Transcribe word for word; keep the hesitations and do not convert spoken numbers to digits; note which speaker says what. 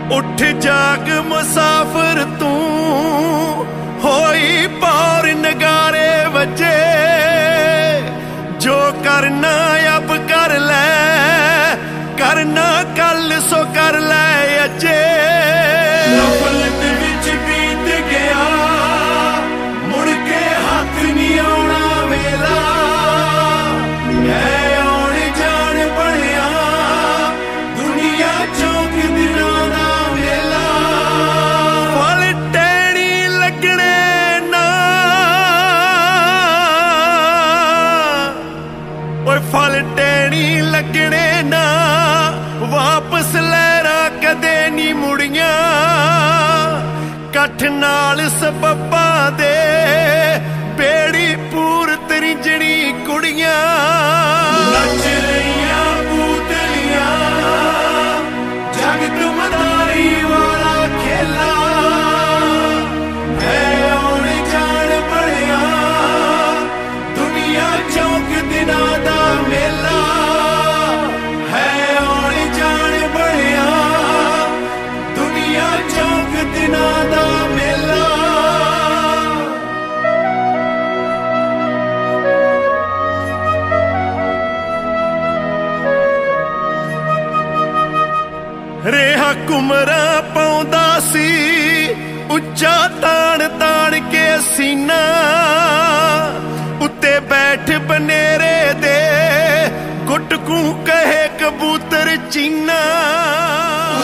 Speaker 1: उठ जाग मुसाफिर तू होई पौर नगारे बजे जो करना अब कर ले करना कल सो कर ले अजे नफरत विच बीत गया मुड़ के हाथ नहीं आना वेला फल टैनी लगने ना वापस लहरा कदे नी मुड़िया कठ नाल सबब्बा दे बेड़ी पूर तरिंजनी कुड़ियां नच रहियां पूतलियां जगत मदारी वाला खेला है आउण जान बड़िया दुनिया चौक दिना दा मेला है आउण जान बड़िया दुनिया चौक दिना दा मेला रेहा कुमरा पाउंदा सी उच्चा ताण ताण के सीना उत्ते बैठ बनेरे दे गुटकू कहे कबूतर चीना